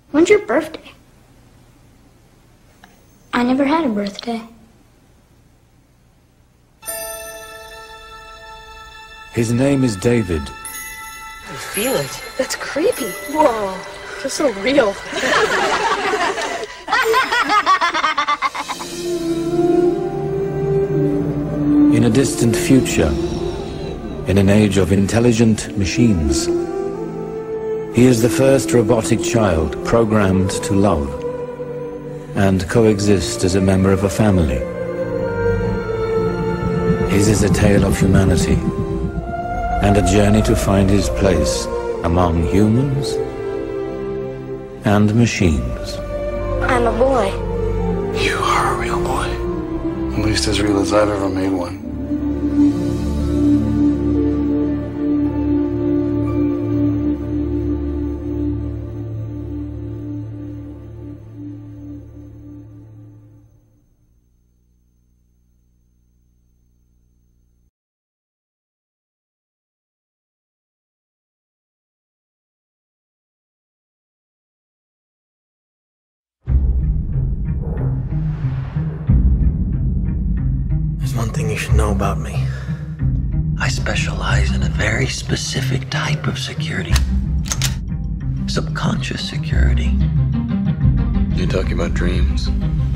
When's your birthday? I never had a birthday. His name is David. You feel it? That's creepy. Whoa, feels so real. In a distant future, in an age of intelligent machines, he is the first robotic child programmed to love and coexist as a member of a family. His is a tale of humanity and a journey to find his place among humans and machines. I'm a boy. You are a real boy. At least as real as I've ever made one. One thing you should know about me. I specialize in a very specific type of security. Subconscious security. You talking about dreams?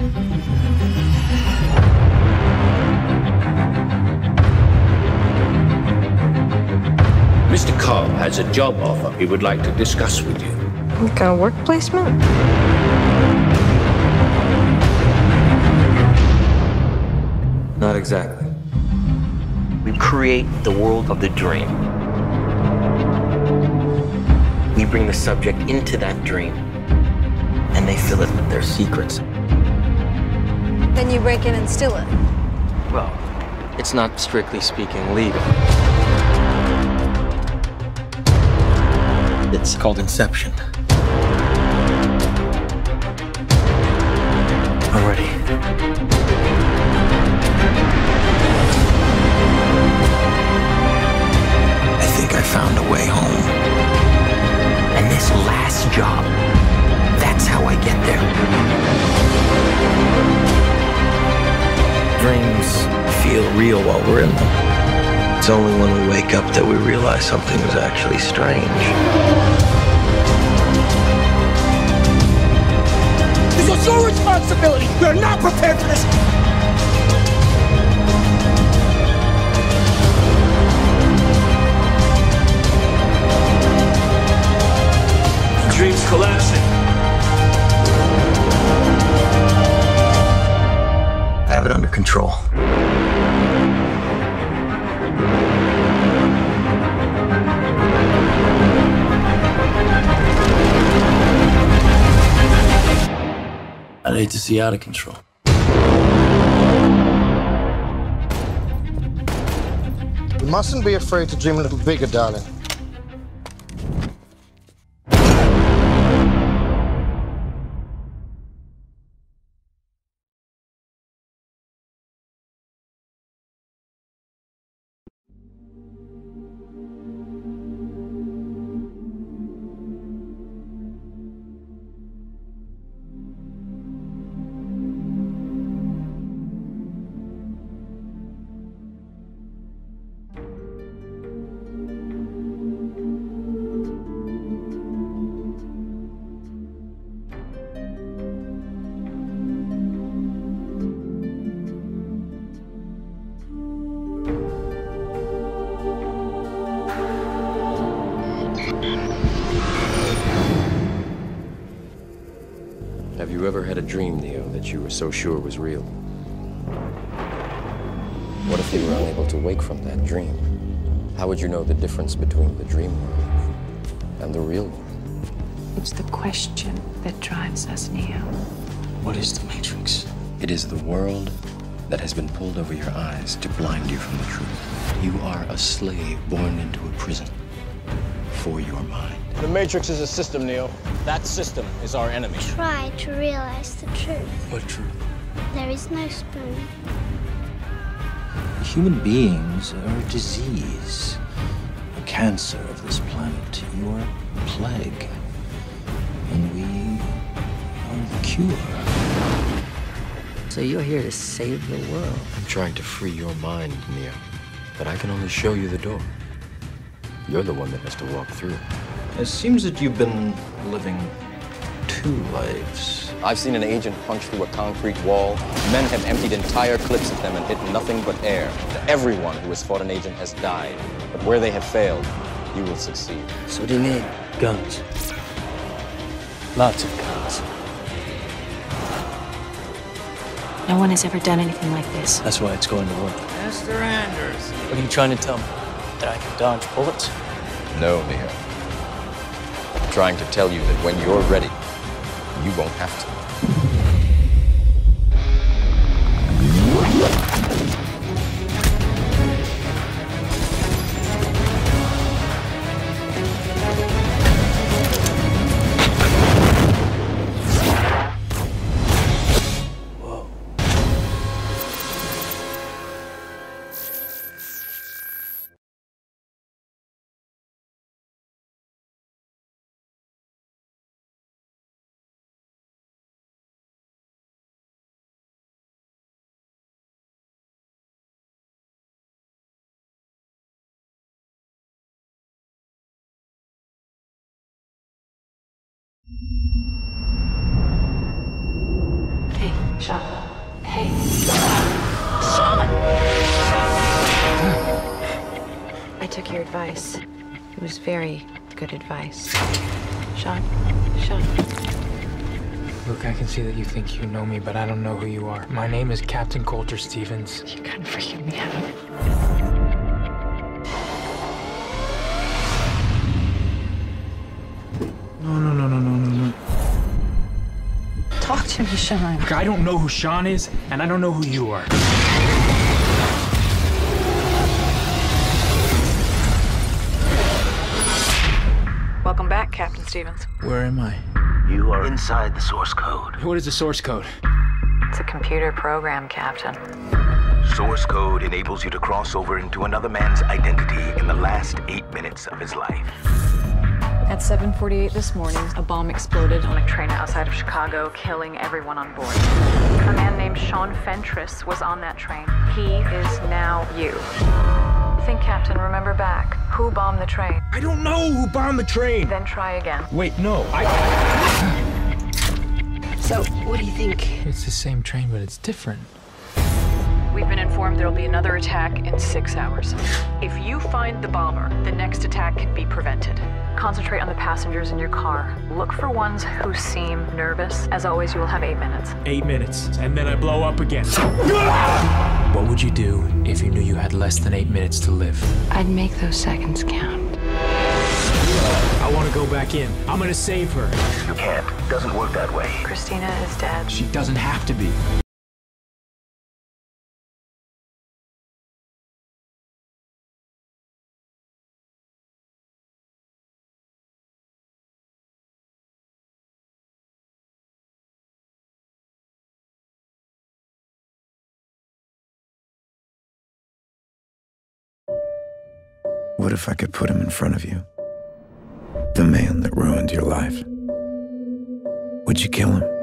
Mr. Cobb has a job offer he would like to discuss with you. Like a work placement? Not exactly. We create the world of the dream. We bring the subject into that dream, and they fill it with their secrets. Then you break in and steal it. Well, it's not strictly speaking legal. It's called Inception. I'm ready. I found a way home. And this last job, that's how I get there. Dreams feel real while we're in them. It's only when we wake up that we realize something is actually strange. This was your responsibility. We are not prepared for this. Dream's collapsing. I have it under control. I'd hate to see out of control. You mustn't be afraid to dream a little bigger, darling. Have you ever had a dream, Neo, that you were so sure was real? What if you were unable to wake from that dream? How would you know the difference between the dream world and the real world? It's the question that drives us, Neo. What is the Matrix? It is the world that has been pulled over your eyes to blind you from the truth. You are a slave born into a prison for your mind. The Matrix is a system, Neo. That system is our enemy. Try to realize the truth. What truth? There is no spoon. Human beings are a disease, a cancer of this planet. You are a plague. And we pure. So you're here to save the world. I'm trying to free your mind, Neo. But I can only show you the door. You're the one that has to walk through. It seems that you've been living two lives. I've seen an agent punch through a concrete wall. Men have emptied entire clips of them and hit nothing but air. Everyone who has fought an agent has died. But where they have failed, you will succeed. So what do you need? Guns. Lots of guns. No one has ever done anything like this. That's why it's going to work. Mr. Anders. What are you trying to tell me? That I can dodge bullets? No, Neo. I'm trying to tell you that when you're ready, you won't have to. Hey, Sean. Hey. I took your advice. It was very good advice. Sean. Look, I can see that you think you know me, but I don't know who you are. My name is Captain Coulter Stevens. You're kind of freaking me out. No. Talk to me, Sean. Look, I don't know who Sean is, and I don't know who you are. Welcome back, Captain Stevens. Where am I? You are inside the source code. What is the source code? It's a computer program, Captain. Source code enables you to cross over into another man's identity in the last 8 minutes of his life. At 7:48 this morning, a bomb exploded on a train outside of Chicago, killing everyone on board. A man named Sean Fentress was on that train. He is now you. Think, Captain, remember back. Who bombed the train? I don't know who bombed the train! Then try again. Wait, no, So, what do you think? It's the same train, but it's different. We've been informed there'll be another attack in 6 hours. If you find the bomber, the next attack can be prevented. Concentrate on the passengers in your car. Look for ones who seem nervous. As always, you will have 8 minutes. 8 minutes, and then I blow up again. What would you do if you knew you had less than 8 minutes to live? I'd make those seconds count. I want to go back in. I'm gonna save her. You can't. It doesn't work that way. Christina is dead. She doesn't have to be. What if I could put him in front of you? The man that ruined your life. Would you kill him?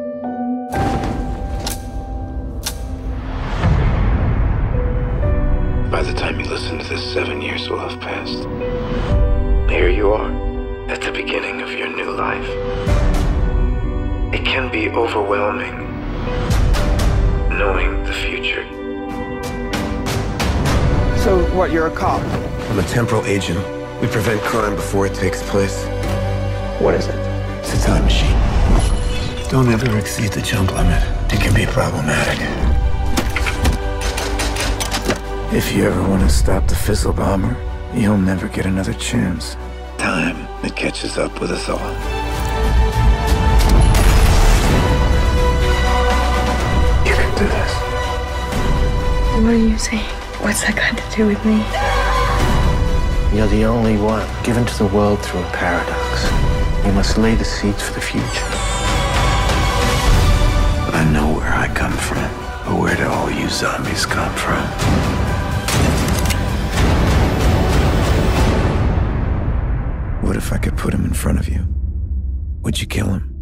By the time you listen to this, 7 years will have passed. Here you are, at the beginning of your new life. It can be overwhelming, knowing the future. So, what, you're a cop? I'm a temporal agent. We prevent crime before it takes place. What is it? It's a time machine. Don't ever exceed the jump limit. It can be problematic. If you ever want to stop the Fizzle Bomber, you'll never get another chance. Time, it catches up with us all. You can do this. What are you saying? What's that got to do with me? You're the only one given to the world through a paradox. You must lay the seeds for the future. I know where I come from, but where do all you zombies come from? What if I could put him in front of you? Would you kill him?